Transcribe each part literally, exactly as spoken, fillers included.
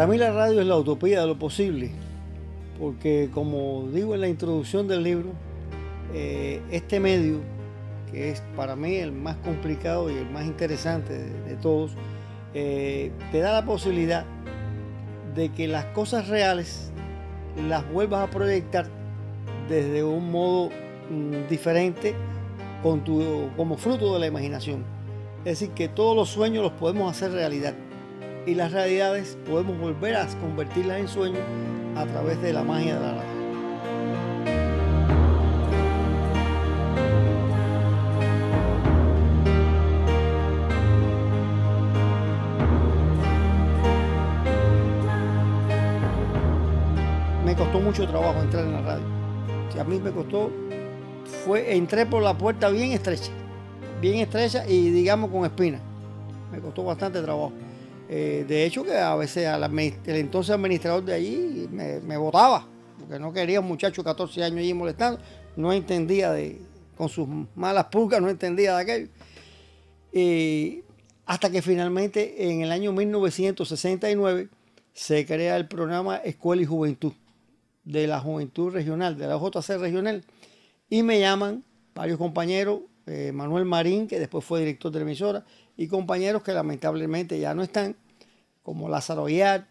mí la radio es la utopía de lo posible, porque como digo en la introducción del libro, eh, este medio, que es para mí el más complicado y el más interesante de, de todos, eh, te da la posibilidad de que las cosas reales las vuelvas a proyectar desde un modo mm, diferente con tu, como fruto de la imaginación. Es decir, que todos los sueños los podemos hacer realidad y las realidades podemos volver a convertirlas en sueños a través de la magia de la radio. Me costó mucho trabajo entrar en la radio. Si a mí me costó, fue, entré por la puerta bien estrecha, bien estrecha y digamos con espinas. Me costó bastante trabajo. Eh, de hecho, que a veces a la, el entonces administrador de allí me, me botaba, porque no quería un muchacho de catorce años allí molestando, no entendía de, con sus malas pulgas, no entendía de aquello. Eh, hasta que finalmente en el año mil novecientos sesenta y nueve se crea el programa Escuela y Juventud de la Juventud Regional, de la J C regional, y me llaman varios compañeros, eh, Manuel Marín, que después fue director de la emisora, y compañeros que lamentablemente ya no están, como Lázaro Yar,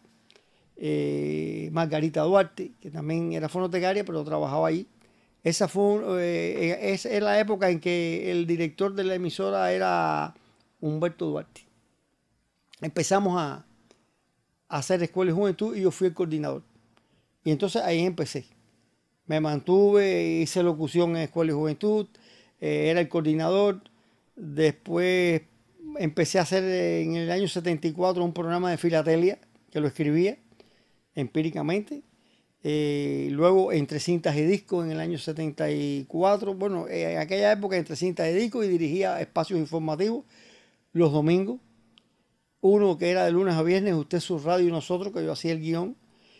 eh, Margarita Duarte, que también era fonotecaria, pero trabajaba ahí. Esa fue eh, es, es la época en que el director de la emisora era Humberto Duarte. Empezamos a, a hacer Escuela y Juventud y yo fui el coordinador. Y entonces ahí empecé. Me mantuve, hice locución en Escuela y Juventud, eh, era el coordinador. Después empecé a hacer en el año setenta y cuatro un programa de filatelia, que lo escribía empíricamente. Eh, luego entre cintas y discos en el año setenta y cuatro. Bueno, eh, en aquella época entre cintas y discos, y dirigía espacios informativos los domingos. Uno que era de lunes a viernes, Usted Su Radio y Nosotros, que yo hacía el guión.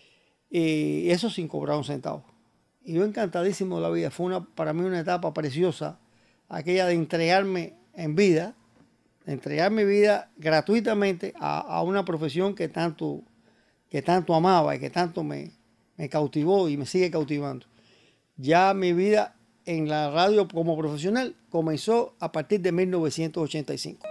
Y eso sin cobrar un centavo. Y yo encantadísimo de la vida. Fue una, para mí una etapa preciosa, aquella de entregarme en vida, de entregar mi vida gratuitamente a, a una profesión que tanto, que tanto amaba y que tanto me, me cautivó y me sigue cautivando. Ya mi vida en la radio como profesional comenzó a partir de mil novecientos ochenta y cinco.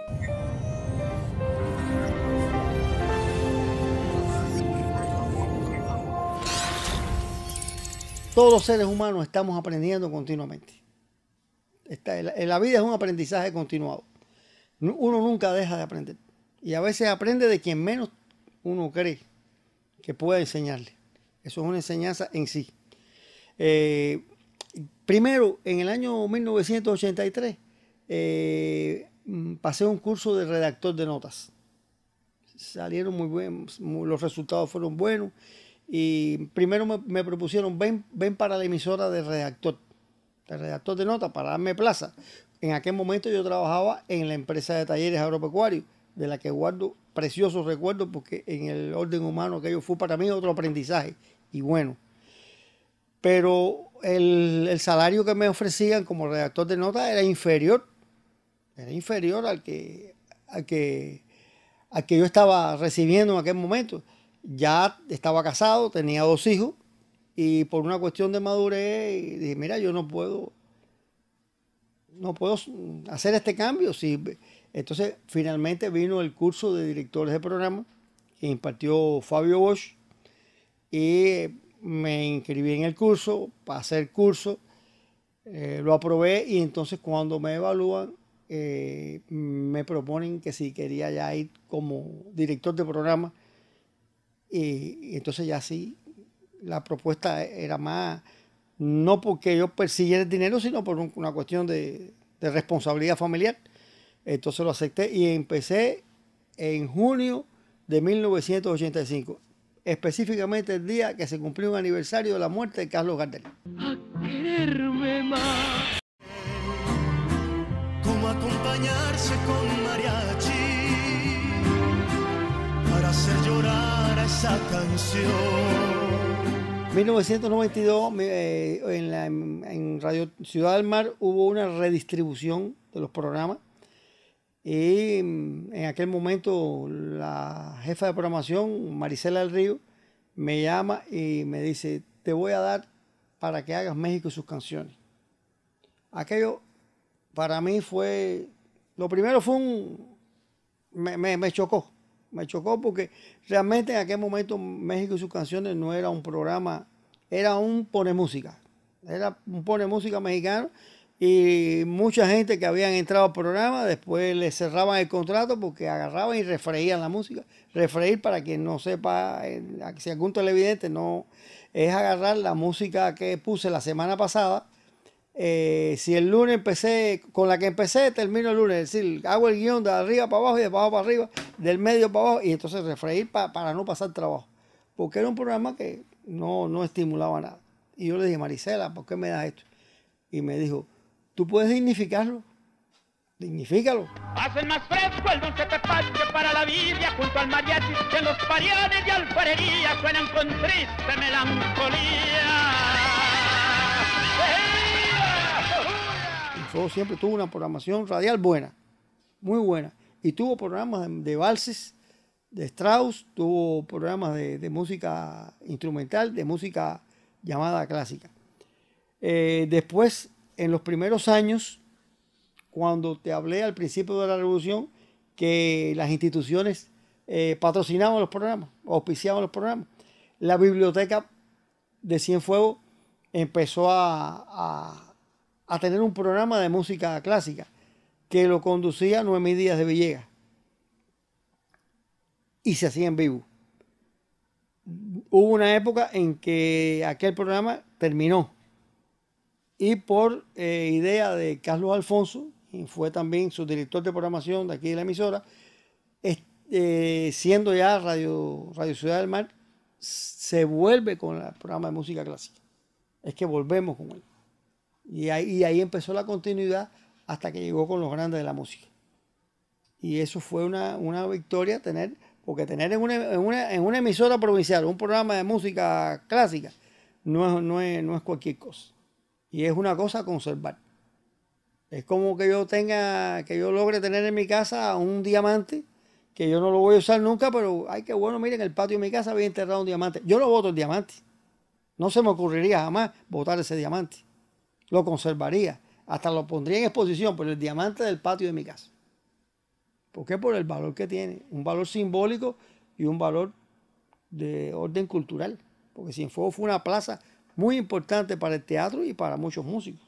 Todos los seres humanos estamos aprendiendo continuamente. Esta, la, la vida es un aprendizaje continuado. Uno nunca deja de aprender. Y a veces aprende de quien menos uno cree que pueda enseñarle. Eso es una enseñanza en sí. Eh, primero, en el año mil novecientos ochenta y tres, eh, pasé un curso de redactor de notas. Salieron muy buenos, los resultados fueron buenos. Y primero me, me propusieron, ven, ven para la emisora de redactor, de redactor de notas, para darme plaza. En aquel momento yo trabajaba en la empresa de talleres agropecuarios, de la que guardo preciosos recuerdos, porque en el orden humano aquello fue para mí otro aprendizaje, y bueno. Pero el, el salario que me ofrecían como redactor de notas era inferior, era inferior al que, al que, al que yo estaba recibiendo en aquel momento. Ya estaba casado, tenía dos hijos, y por una cuestión de madurez dije, mira, yo no puedo, no puedo hacer este cambio. Sí. Entonces, finalmente vino el curso de directores de programa que impartió Fabio Bosch, y me inscribí en el curso, pasé el curso, eh, lo aprobé, y entonces cuando me evalúan, eh, me proponen que si quería ya ir como director de programa. Y, y entonces ya sí, la propuesta era más, no porque yo persiguiera el dinero, sino por un, una cuestión de, de responsabilidad familiar. Entonces lo acepté y empecé en junio de mil novecientos ochenta y cinco, específicamente el día que se cumplió un aniversario de la muerte de Carlos Gardel. A quererme más. Como acompañarse con mariachi para hacer llorar a esa canción. mil novecientos noventa y dos, eh, en, la, en Radio Ciudad del Mar hubo una redistribución de los programas, Y en aquel momento la jefa de programación, Marisela del Río, me llama y me dice, te voy a dar para que hagas México y sus canciones. Aquello para mí fue, lo primero fue un, me, me, me chocó, me chocó porque realmente en aquel momento México y sus canciones no era un programa, era un pone música, era un pone música mexicano. Y mucha gente que habían entrado al programa después le cerraban el contrato porque agarraban y refreían la música. Refreír, para quien no sepa, si algún televidente no, es agarrar la música que puse la semana pasada. Eh, si el lunes empecé, con la que empecé, termino el lunes. Es decir, hago el guión de arriba para abajo y de abajo para arriba, del medio para abajo, y entonces refreír pa, para no pasar trabajo. Porque era un programa que no, no estimulaba nada. Y yo le dije, Marisela, ¿por qué me das esto? Y me dijo, tú puedes dignificarlo, dignifícalo. Hacen más fresco el dulce tepache para la Biblia junto al mariachi, que los parianes de alfarería suenan con triste melancolía. Nosotros siempre tuvo una programación radial buena, muy buena, y tuvo programas de, de valses, de Strauss, tuvo programas de, de música instrumental, de música llamada clásica. Eh, después, en los primeros años, cuando te hablé al principio de la revolución, que las instituciones eh, patrocinaban los programas, auspiciaban los programas, la biblioteca de Cienfuegos empezó a, a, a tener un programa de música clásica que lo conducía Noemí Díaz de Villegas y se hacía en vivo. Hubo una época en que aquel programa terminó y por eh, idea de Carlos Alfonso, y fue también su director de programación de aquí de la emisora, es, eh, siendo ya Radio, Radio Ciudad del Mar, se vuelve con el programa de música clásica. Es que volvemos con él. Y ahí, y ahí empezó la continuidad hasta que llegó con los grandes de la música. Y eso fue una, una victoria tener, porque tener en una, en, una, en una emisora provincial un programa de música clásica no es, no es, no es cualquier cosa. Y es una cosa a conservar. Es como que yo tenga, que yo logre tener en mi casa un diamante, que yo no lo voy a usar nunca, pero ay, qué bueno, miren, en el patio de mi casa había enterrado un diamante. Yo no boto el diamante. No se me ocurriría jamás botar ese diamante. Lo conservaría. Hasta lo pondría en exposición, por el diamante del patio de mi casa. ¿Por qué? Por el valor que tiene. Un valor simbólico y un valor de orden cultural. Porque Cienfuegos fue una plaza muy importante para el teatro y para muchos músicos.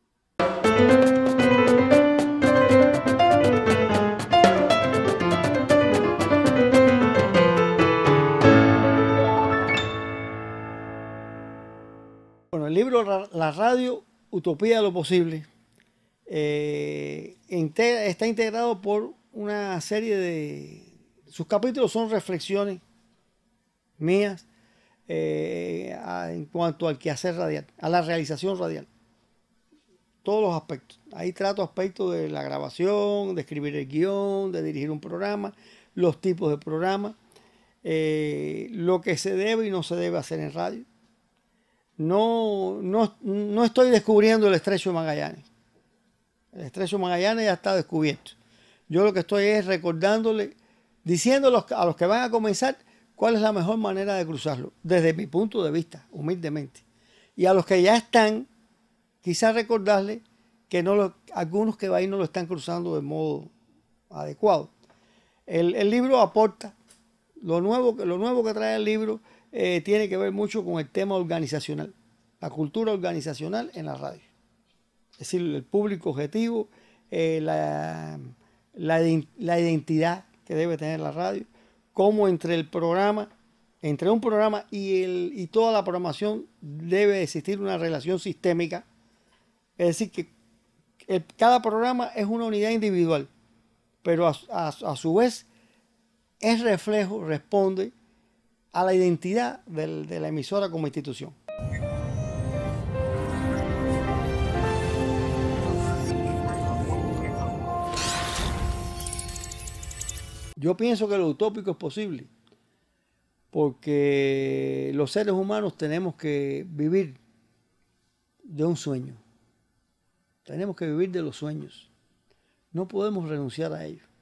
Bueno, el libro La Radio, Utopía de lo Posible, eh, está integrado por una serie de... Sus capítulos son reflexiones mías eh, a, en cuanto al quehacer radial, a la realización radial. Todos los aspectos. Ahí trato aspectos de la grabación, de escribir el guión, de dirigir un programa, los tipos de programas, eh, lo que se debe y no se debe hacer en radio. No, no, no estoy descubriendo el Estrecho de Magallanes. El Estrecho de Magallanes ya está descubierto. Yo lo que estoy es recordándole, diciéndoles a los que van a comenzar cuál es la mejor manera de cruzarlo, desde mi punto de vista, humildemente. Y a los que ya están, quizás recordarles que no lo, algunos que ahí no lo están cruzando de modo adecuado. El, el libro aporta, lo nuevo, lo nuevo que trae el libro eh, tiene que ver mucho con el tema organizacional, la cultura organizacional en la radio. Es decir, el público objetivo, eh, la, la, la identidad que debe tener la radio, cómo entre el programa, entre un programa y, el, y toda la programación debe existir una relación sistémica. Es decir, que el, cada programa es una unidad individual, pero a, a, a su vez es reflejo, responde a la identidad del, de la emisora como institución. Yo pienso que lo utópico es posible, porque los seres humanos tenemos que vivir de un sueño. Tenemos que vivir de los sueños. No podemos renunciar a ellos.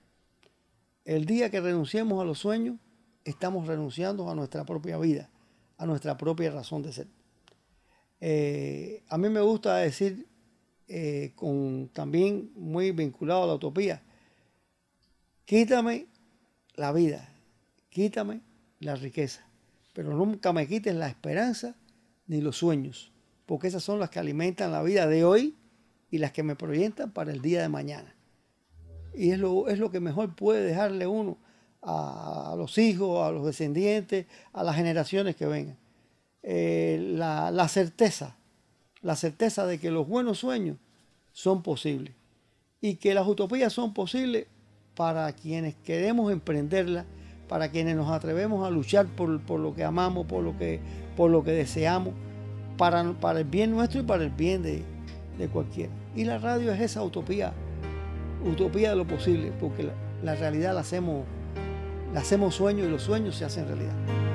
El día que renunciemos a los sueños, estamos renunciando a nuestra propia vida, a nuestra propia razón de ser. Eh, a mí me gusta decir, eh, con, también muy vinculado a la utopía, quítame la vida, quítame la riqueza, pero nunca me quites la esperanza ni los sueños, porque esas son las que alimentan la vida de hoy y las que me proyectan para el día de mañana. Y es lo, es lo que mejor puede dejarle uno a, a los hijos, a los descendientes, a las generaciones que vengan. Eh, la, la certeza, la certeza de que los buenos sueños son posibles y que las utopías son posibles para quienes queremos emprenderlas, para quienes nos atrevemos a luchar por, por lo que amamos, por lo que, por lo que deseamos, para, para el bien nuestro y para el bien de, de cualquiera. Y la radio es esa utopía, utopía de lo posible, porque la, la realidad la hacemos, la hacemos sueño y los sueños se hacen realidad.